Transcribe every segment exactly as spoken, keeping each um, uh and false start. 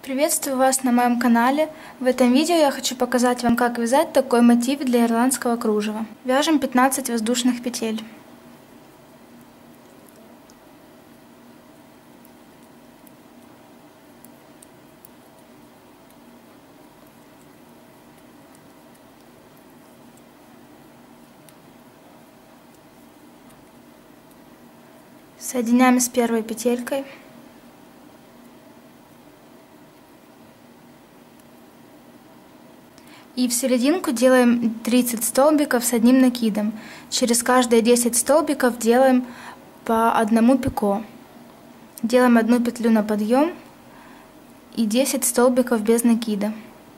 Приветствую вас на моем канале. В этом видео я хочу показать вам, как вязать такой мотив для ирландского кружева. Вяжем пятнадцать воздушных петель. Соединяем с первой петелькой. И в серединку делаем тридцать столбиков с одним накидом. Через каждые десять столбиков делаем по одному пико. Делаем одну петлю на подъем и десять столбиков без накида.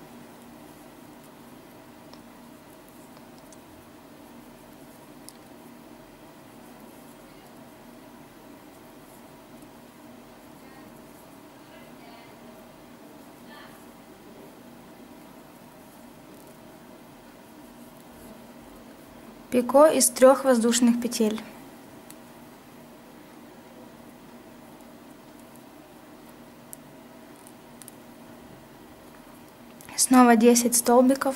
Пико из трех воздушных петель. Снова десять столбиков.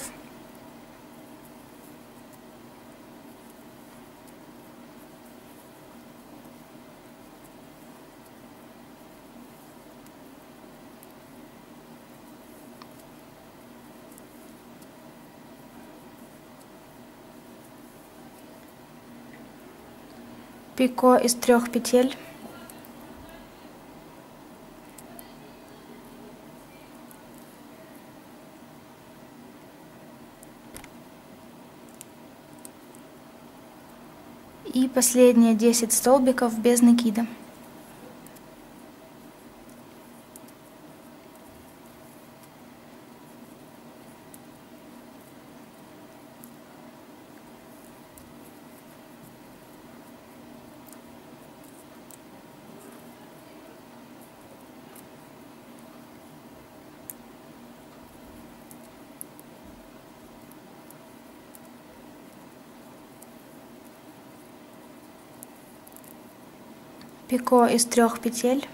Пико из трех петель. И последние десять столбиков без накида. Пико из трех петель.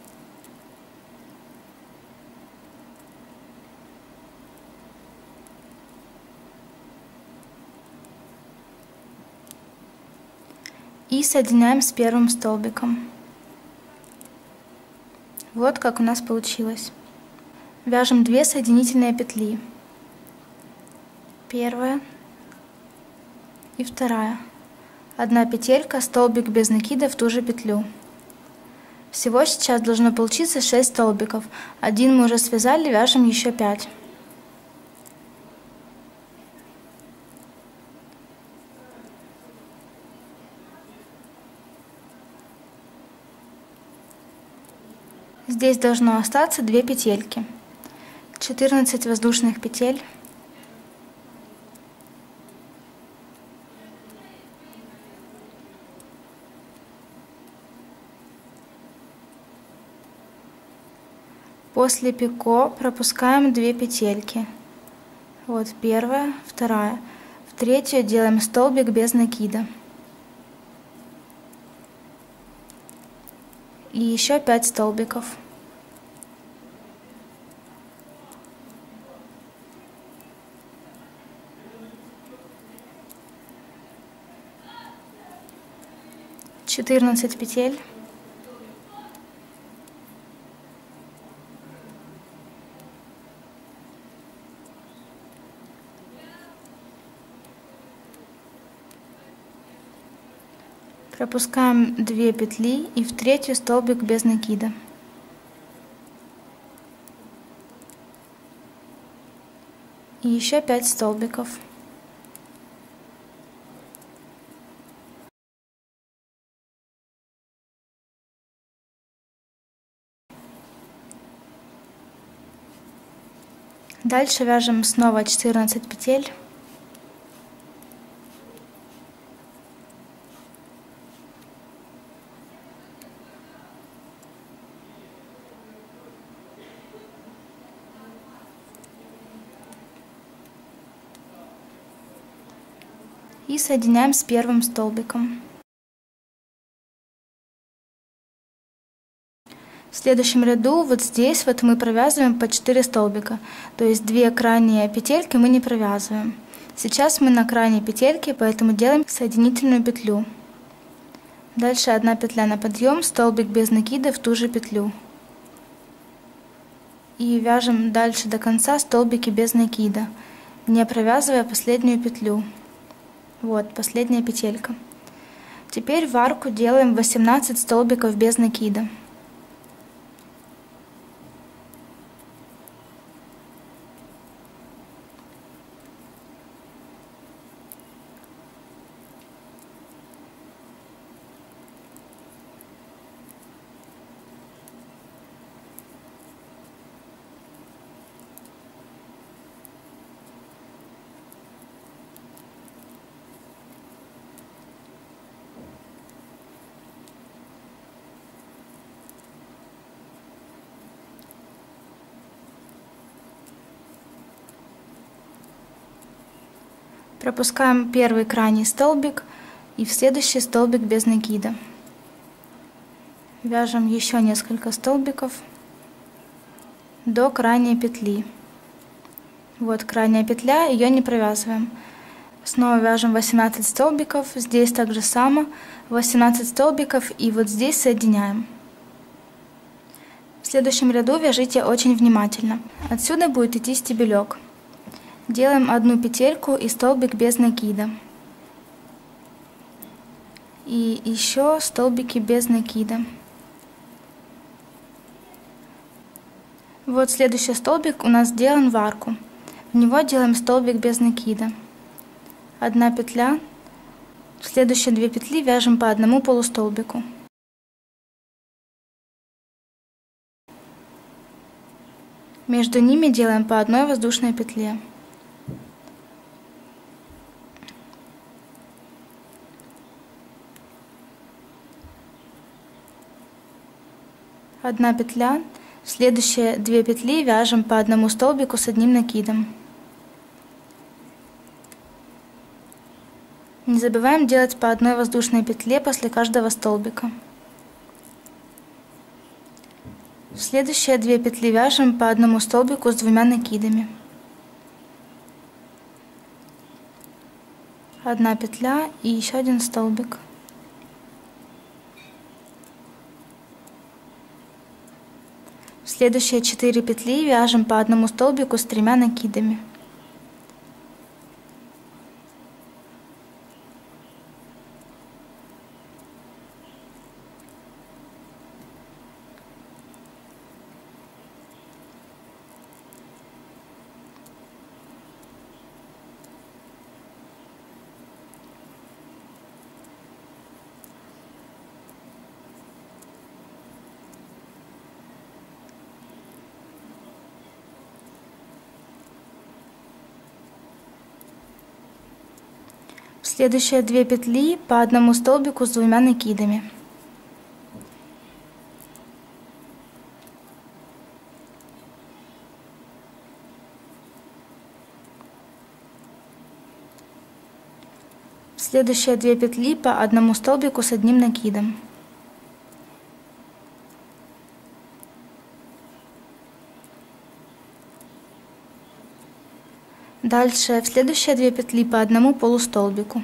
И соединяем с первым столбиком. Вот как у нас получилось. Вяжем две соединительные петли. Первая и вторая. Одна петелька, столбик без накида в ту же петлю. Всего сейчас должно получиться шесть столбиков. Один мы уже связали, вяжем еще пять. Здесь должно остаться две петельки. четырнадцать воздушных петель. После пико пропускаем две петельки. Вот первая, вторая. В третью делаем столбик без накида. И еще пять столбиков. четырнадцать петель. Пропускаем две петли и в третью столбик без накида. И еще пять столбиков. Дальше вяжем снова четырнадцать петель. И соединяем с первым столбиком. следующем ряду вот здесь вот мы провязываем по четыре столбика, то есть две крайние петельки мы не провязываем. Сейчас мы на крайней петельке, поэтому делаем соединительную петлю. Дальше одна петля на подъем, столбик без накида в ту же петлю. И вяжем дальше до конца столбики без накида, не провязывая последнюю петлю. Вот последняя петелька. Теперь в арку делаем восемнадцать столбиков без накида. Пропускаем первый крайний столбик и в следующий столбик без накида. Вяжем еще несколько столбиков до крайней петли. Вот крайняя петля, ее не провязываем. Снова вяжем восемнадцать столбиков, здесь также само восемнадцать столбиков и вот здесь соединяем. В следующем ряду вяжите очень внимательно. Отсюда будет идти стебелек. Делаем одну петельку и столбик без накида. И еще столбики без накида. Вот следующий столбик у нас сделан в арку. В него делаем столбик без накида. Одна петля. В следующие две петли вяжем по одному полустолбику. Между ними делаем по одной воздушной петле. Одна петля, в следующие две петли вяжем по одному столбику с одним накидом. Не забываем делать по одной воздушной петле после каждого столбика. В следующие две петли вяжем по одному столбику с двумя накидами. Одна петля и еще один столбик. Следующие четыре петли вяжем по одному столбику с тремя накидами. Следующие две петли по одному столбику с двумя накидами. Следующие две петли по одному столбику с одним накидом. Дальше в следующие две петли по одному полустолбику.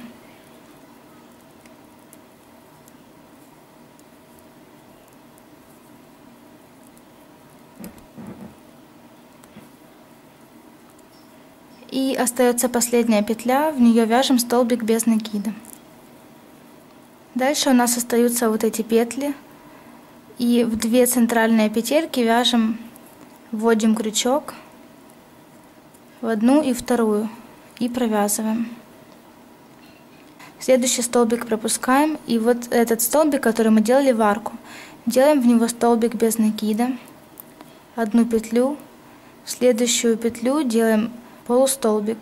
И остается последняя петля, в нее вяжем столбик без накида. Дальше у нас остаются вот эти петли, и в две центральные петельки вяжем, вводим крючок в одну и вторую и провязываем. Следующий столбик пропускаем, и вот этот столбик, который мы делали в арку, делаем в него столбик без накида, одну петлю, в следующую петлю делаем полустолбик,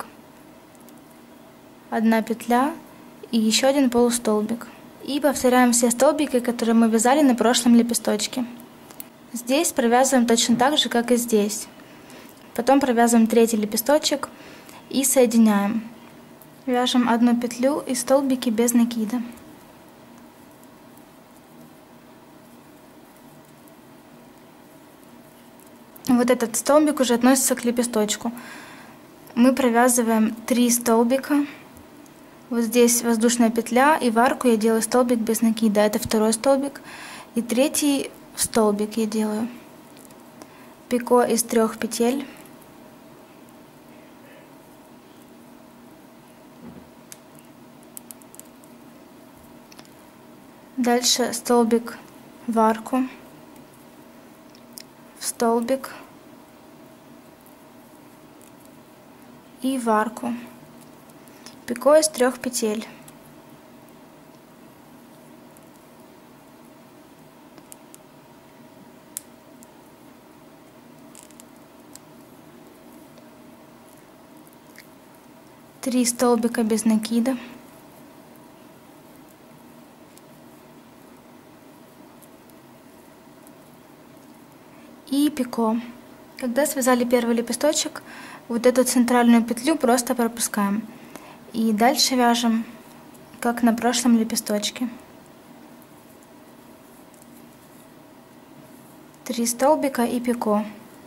одна петля и еще один полустолбик. И повторяем все столбики, которые мы вязали на прошлом лепесточке. Здесь провязываем точно так же, как и здесь. Потом провязываем третий лепесточек и соединяем. Вяжем одну петлю и столбики без накида. Вот этот столбик уже относится к лепесточку. Мы провязываем три столбика. Вот здесь воздушная петля, и в арку я делаю столбик без накида. Это второй столбик. И третий столбик я делаю. Пико из трех петель. Дальше столбик в арку, в столбик и в арку. Пико из трех петель. Три столбика без накида. И пико. Когда связали первый лепесточек, вот эту центральную петлю просто пропускаем. И дальше вяжем, как на прошлом лепесточке. Три столбика и пико.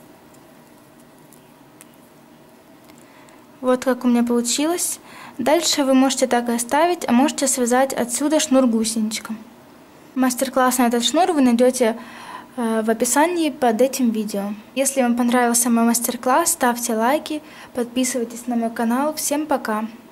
Вот как у меня получилось. Дальше вы можете так и оставить, а можете связать отсюда шнур гусеничком. Мастер-класс на этот шнур вы найдете в описании под этим видео. Если вам понравился мой мастер-класс, ставьте лайки, подписывайтесь на мой канал. Всем пока!